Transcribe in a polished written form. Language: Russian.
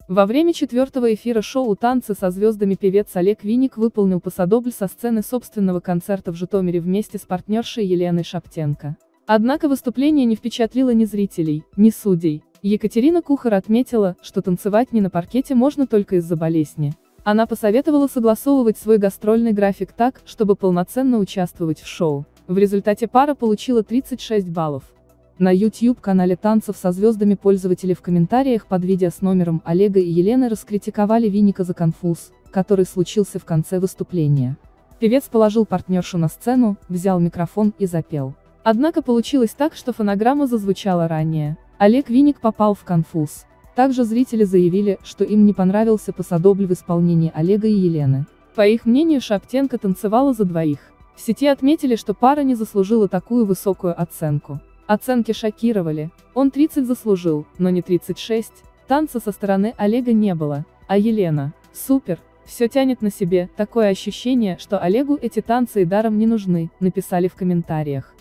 Во время четвертого эфира шоу «Танцы со звездами» певец Олег Винник выполнил пасадобль со сцены собственного концерта в Житомире вместе с партнершей Еленой Шаптенко. Однако выступление не впечатлило ни зрителей, ни судей. Екатерина Кухар отметила, что танцевать не на паркете можно только из-за болезни. Она посоветовала согласовывать свой гастрольный график так, чтобы полноценно участвовать в шоу. В результате пара получила 36 баллов. На YouTube-канале «Танцев со звездами» пользователи в комментариях под видео с номером Олега и Елены раскритиковали Винника за конфуз, который случился в конце выступления. Певец положил партнершу на сцену, взял микрофон и запел. Однако получилось так, что фонограмма зазвучала ранее. Олег Винник попал в конфуз. Также зрители заявили, что им не понравился пасадобль в исполнении Олега и Елены. По их мнению, Шаптенко танцевала за двоих. В сети отметили, что пара не заслужила такую высокую оценку. Оценки шокировали. Он 30 заслужил, но не 36. Танца со стороны Олега не было. А Елена: супер, все тянет на себе, такое ощущение, что Олегу эти танцы и даром не нужны, написали в комментариях.